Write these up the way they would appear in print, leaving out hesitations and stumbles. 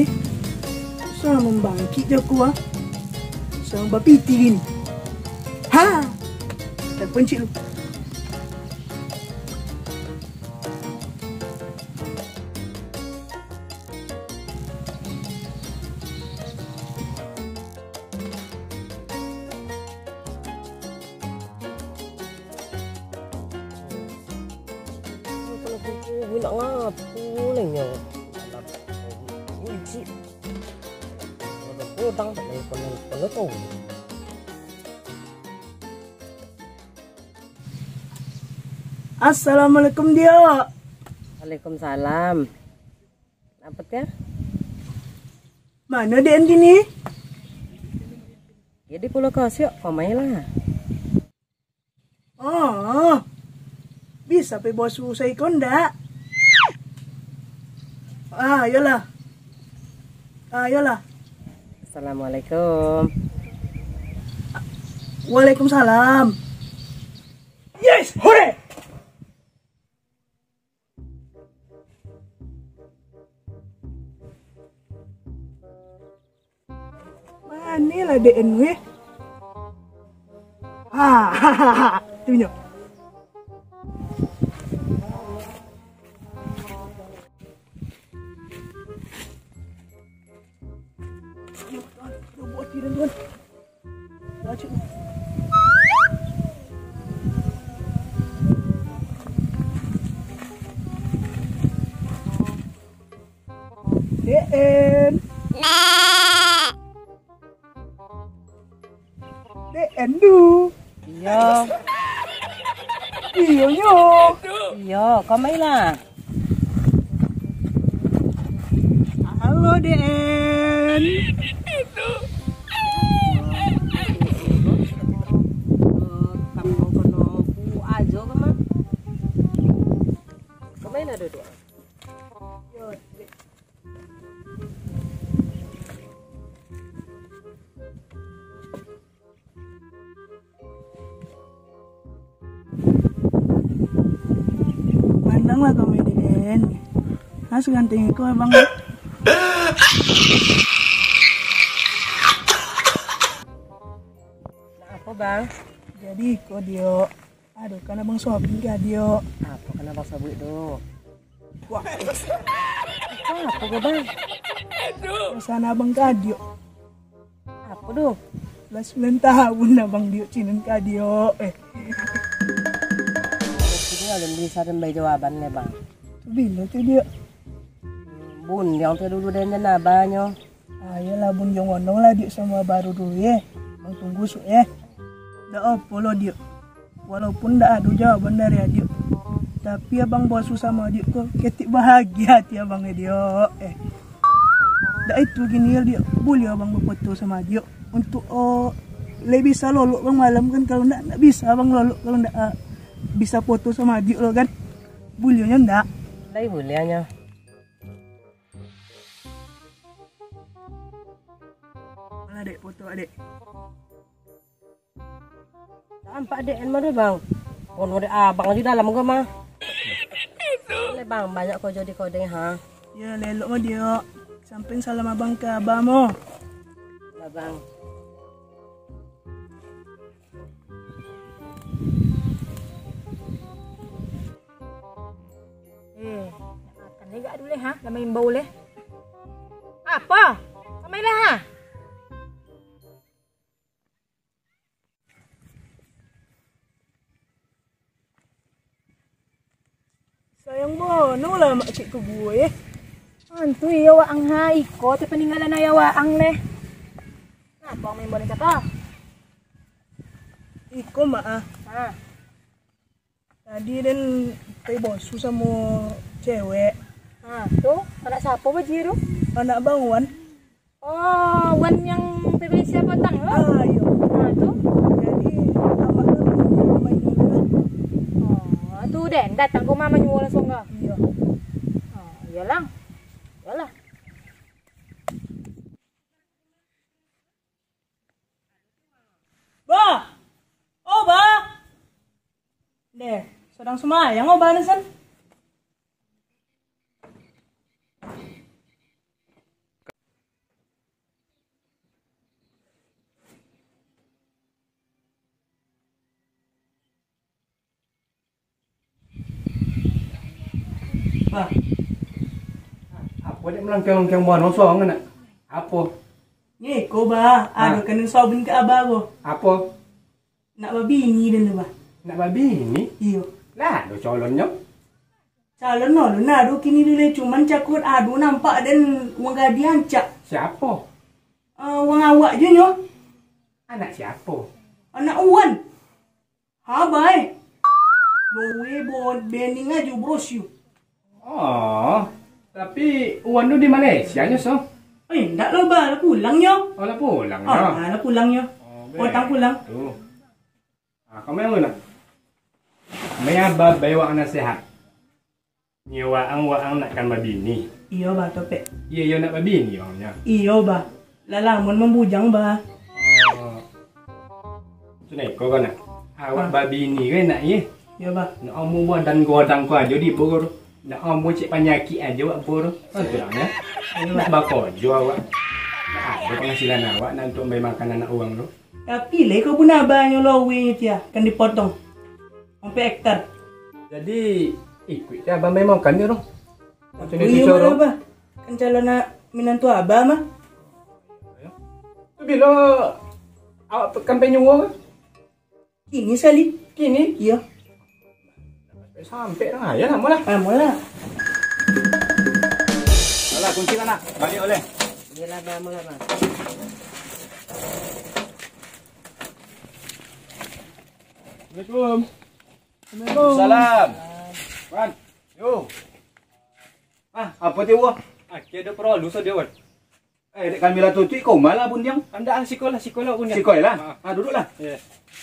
eh. Sama membangkit je aku ah. Sama bapiti gini. Ha! Telepon cik lu. Nak ngapu lengnya. Uji. Udang kalau tahu. Assalamualaikum dia. Waalaikumsalam. Apa ya? Mana dia gini? Ya di Pulau Kasih, pamai lah. Oh. Bisa pe bos usai konda. Ayolah. Assalamualaikum. Waalaikumsalam. Yes, hore. Manilah DN we. Tunjuk. Buat tiran tuan. Racun. DN. DN du. Iya. Iya nyo. Iya, kamai lah. Halo DN. Kamu kono ku aja kama. Kamai lah duduk. Yo, pandanglah kami DN. Has ganteng ko abang. Apa bang? Jadi kok dia. Aduh, kan abang shopping ka dia. Apa kena baksa buik do? Wah, Apa go bang? sana abang ka dia. Apa do? 9 tahun abang dia cinin ka dia. Sini ada bisa dan bayi jawabannya bang. Bila tu dia. Bun, yang tu dulu dan nabanyo. Ayolah bun jong wonong lah dia sama baru dulu ya. Bang tunggu su ya. Dah apa lo dia. Walaupun dah ada jawaban dari dia. Tapi abang bosu sama dia kok ketik bahagia hati abang dia. Dah itu gini dia. Boleh abang berfoto sama dia untuk lebih bisa lolok bang malam kan, kalau ndak bisa abang lolok kalau ndak bisa foto sama dia lo kan. Bolehnya ndak. Đây bolehnya. Mana dek foto adek. Nampak DN mana bang? Kono de abang di dalam gua mah. Boleh bang, banyak kau jadi kodeng ha. Ya lelok mah dia. Samping salam abang ke abah mo. Lah bang. Makan ni gak dulu ha, dah main bau leh. Apa? Samai lah ha. Sayang bono lah makcik ku gue. Antu iya waang ha, iko ti peninggalan na ya waang leh. Apa main boleh kata? Iko mah Ha. tadi dan kay bosu sama cewek. Ha, tu anak siapa baji tu? Anak bang Wan. Oh, Wan yang pilih siapa tang lo? Ayo. Ha, tu. Jadi amak main dulu lah. Oh, tu den datang ke mama nyuwal langsung ke? Iya. Oh, iyalah. Iyalah. Ba. Oh, ba. Deh, sedang semayang oh banasan. Bah, Apa dia melangkang-langkang buah nosong nak? Apa? ni ko ba, ado kanin sobin ka aba ko. Apa? Nak babini din ba? Nak babi ni? Iyo. Lah, do calonnya. Calon no, na ado kini dulu cuman cakut ado nampak dan uang gadian cak. Siapa? Uang awak je nyo. Anak siapa? Anak Uwan. Ha bay. Lowe bon bening aja bros you. Oh, tapi Uwan tu di Malaysia je so. Ndak lo ba, pulang nyo. Oh, lah pulang Lah pulang nyo. Potang pulang. Tu. Kau main mana? Main apa? Bawa anak sehat. Ni waang nakkan babini. Iyo ba topek. Iya nak babini orangnya. Iyo ba. Lalamun membujang ba. Oh. Tu ni kau nak. Awak babini kan nak ye? Iyo ba. Nak omu buat dan godang kau aja di bor. Nak omu cik penyakit aja awak bor. Betul ya? Nak bakor jo awak. Nak ada penghasilan awak nak untuk bayar makan anak orang tu. Tapi le kau pun abang lowe tia kan dipotong. Sampai hektar. Jadi ikut je abang memang kan dia tu. Macam ni Iyo cara. ba. Kan calon nak minantu abah mah. Tu bila awak kampanye orang Kini sekali. kini Iyo. sampai dah ya lama lah. Mula. Alah kunci kan nak. Balik oleh. Yelah bang, mula bang. Assalamualaikum. Salam. Wan. Yo. Apa dia wah? Ada perlu saja wan. Dek kami lah tu kau malah bun yang. Anda sekolah pun ya. Sikoi lah. Duduklah. Ya.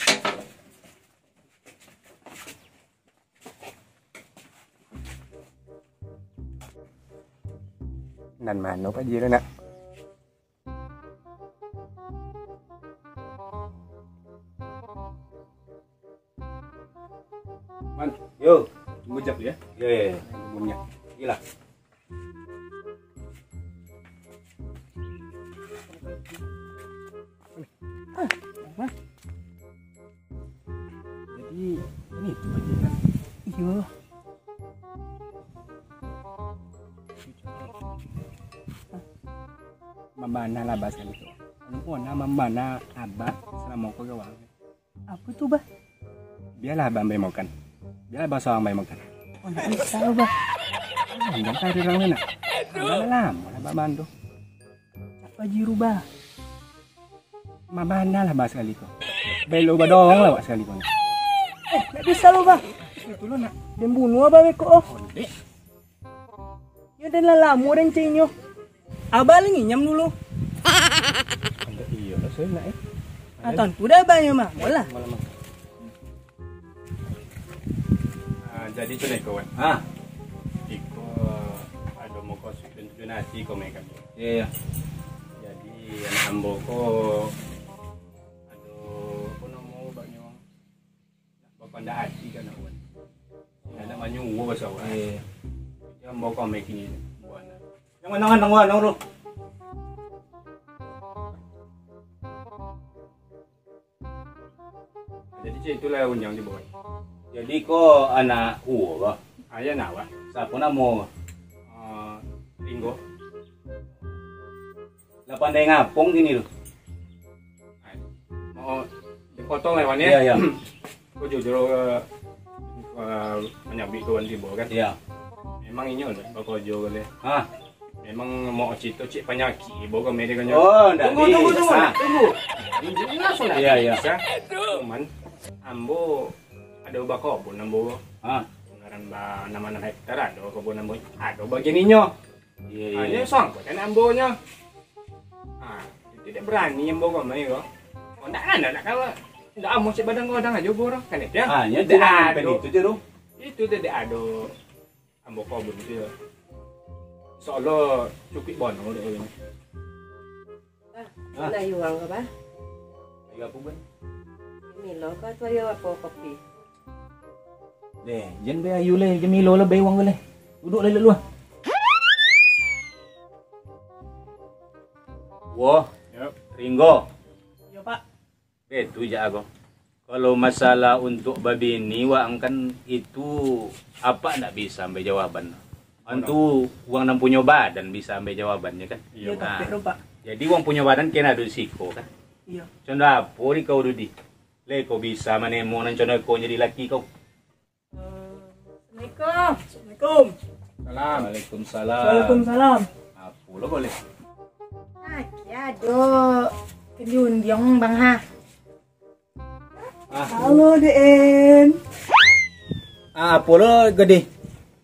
Nan mano Pak Jiro nak? Man, yo, tunggu jap ya. Ya, tunggunya. Gila. Jadi ini tu Pak Jiro. Iyo. Mamana lah bahasa itu. Ano po na mamana aba selama ko gawa. Apa tu ba? Biarlah abang bay makan. Biarlah bahasa orang bay makan. Nak risau ba. Jangan cari orang lain nak. Lama lah baban tu. Apa jiru ba? Mamana lah bahasa kali ko. Belo ba doang lah bahasa kali ko. Nak bisa lo ba? Itu lo nak. Dan bunuh ba ko oh. Yo dan lalamu dan cinyo. Abang lagi nyam dulu. Iya lah saya nak Aton tu dah banyak mah. Bola. Jadi tu nak kawan. Iko ada mau kau sudah donasi kau mereka. Iya. Jadi anak ambo ko aduh apa nama banyak orang. Bapak ndak hati kan kawan. Anak manyu wo bahasa awak. Iya. Yang ambo kau making buana. Yang mana nang nang ro. Jadi cik itulah unjang di bawah. Jadi ko anak ba. Ayah nak wah. Siapa namo? Ringo. Lah pandai ngapong gini lo. Mau dipotong lewan ya? Iya, iya. Kau jujur menyabik kawan di bawah kan? Iya. Memang ini lah, kau jujur kali. Ah. Memang mau cerita cik penyakit, bawa kami dengan Oh, ndak tunggu. bisa. Ini jelas lah. Iya, iya. Bisa. Cuman, ambo ada ubah kebun ambo. Ngaran ba 6 hektar ada kebun ambo. Ada bagianinya. Iya, Hanya sangkut kan ambonya. Tidak berani ambo kami kok. Oh, ndak ada nak kawa. Ndak ambo cik badan godang aja borong kan ya. Hanya Tidak tidak ada. itu je ro. Itu tidak ada ambo kebun itu. Soalnya cukup bono deh ini. Nak yuang ke ba? Ayo apa ban? Milo ka tu ayo apa kopi. Deh, jen be ayu le, Jamilo le be wang le. Duduk le lu. Wah, Yuk. Ringo. Yo pak. Itu je aku. Kalau masalah untuk babi ni wang kan itu apa ndak bisa sampai jawaban. Antu uang nam punya badan bisa ambil jawabannya kan. Iya tapi ro Pak. Jadi uang punya badan kena ada siko kan. Iya. Contoh apa di kau Dudi? Le kau bisa menemu nan contoh kau jadi laki kau. Assalamualaikum. Assalamualaikum. Salam. Waalaikumsalam. Waalaikumsalam. Apa lo boleh? Ya do kejun diong bang ha. Halo Den. Apa lo gede?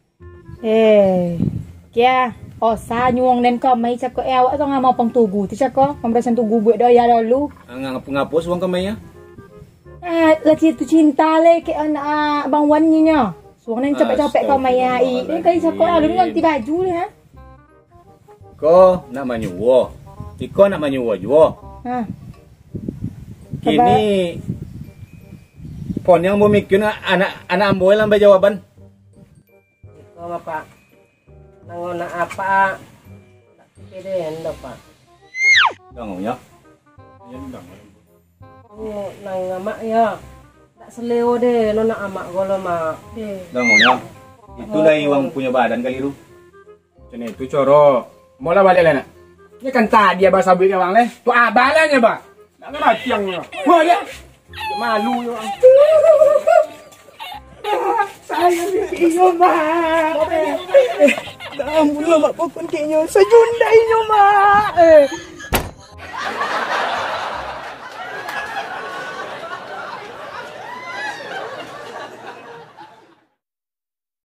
Kya sa nyuong nen ko may sa ko ewa to nga mau pang tugu ti sa ko pamrasan tugu bu do ya lu. Ngapus uang kamay ya? Lagi tu cinta le ke bang wan niya. Suang nen capek-capek ko may ai. Kay sa ko alu nganti baju le ha. Ko nak manyuwo. Iko nak manyuwo juwo. Ha. Kini pon yang mau mikir anak amboy lang ba jawaban? Ikaw Pak. Nangona apa? Pwede yan daw Pak. Dong ya. Nang ama ya. Tak seleo deh, lo nak amak golo mak. Dong ya. Itulah uang punya badan kali lu. Cene itu coro. Mola balik lah nak. Ini kan tadi abah sabit abang leh. Tu abalanya bah. Nak kena tiangnya. Wah dia. Malu yo. Saya iyo Mak. Ampun lo Mak pokon kinyo. Sajundai nyo Mak.